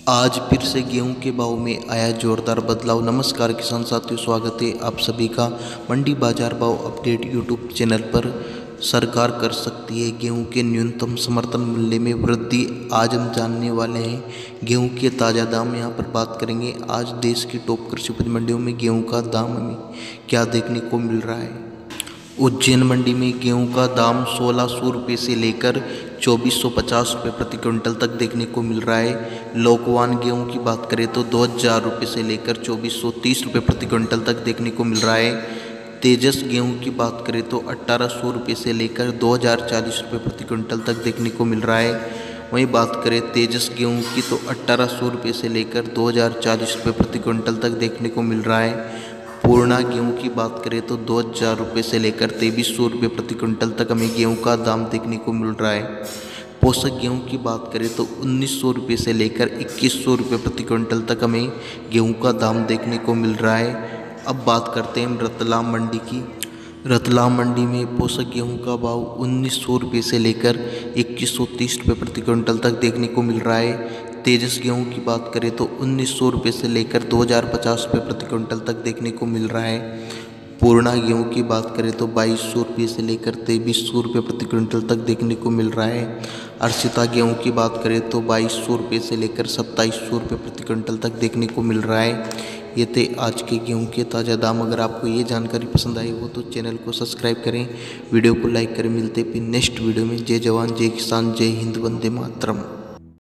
आज फिर से गेहूं के भाव में आया जोरदार बदलाव। नमस्कार किसान साथियों, स्वागत है आप सभी का मंडी बाजार भाव अपडेट यूट्यूब चैनल पर। सरकार कर सकती है गेहूं के न्यूनतम समर्थन मूल्य में वृद्धि, आज हम जानने वाले हैं गेहूं के ताज़ा दाम। यहां पर बात करेंगे आज देश की टॉप कृषि उपज मंडियों में गेहूं का दाम हमें क्या देखने को मिल रहा है। उज्जैन मंडी में गेहूं का दाम 1600 रुपये से लेकर 2450 रुपये प्रति क्विंटल तक देखने को मिल रहा है। लोकवान गेहूं की बात करें तो 2000 रुपये से लेकर 2430 रुपये प्रति क्विंटल तक देखने को मिल रहा है। तेजस गेहूं की बात करें तो 1800 रुपये से लेकर 2040 रुपये प्रति क्विंटल तक देखने को मिल रहा है। वहीं बात करें तेजस गेहूं की तो 1800 रुपये से लेकर 2040 रुपये प्रति क्विंटल तक देखने को मिल रहा है। पूर्णा गेहूं की बात करें तो 2000 रुपये से लेकर 2300 रुपये प्रति क्विंटल तक हमें गेहूं का दाम देखने को मिल रहा है। पोषक गेहूं की बात करें तो 1900 रुपये से लेकर 2100 रुपये प्रति क्विंटल तक हमें गेहूं का दाम देखने को मिल रहा है। अब बात करते हैं रतलाम मंडी की। रतलाम मंडी में पोषक गेहूं का भाव 1900 रुपये से लेकर 2130 रुपये प्रति क्विंटल तक देखने को मिल रहा है। तेजस गेहूं की बात करें तो 1900 रुपये से लेकर 2050 रुपये प्रति क्विंटल तक देखने को मिल रहा है। पूर्णा गेहूं की बात करें तो 2200 रुपये से लेकर 2300 रुपये प्रति क्विंटल तक देखने को मिल रहा है। अर्शिता गेहूं की बात करें तो 2200 रुपये से लेकर 2700 रुपये प्रति क्विंटल तक देखने को मिल रहा है। ये थे आज के गेहूं के ताज़ा दाम। अगर आपको ये जानकारी पसंद आई हो तो चैनल को सब्सक्राइब करें, वीडियो को लाइक करें। मिलते फिर नेक्स्ट वीडियो में। जय जवान जय किसान, जय हिंद, वंदे मातरम।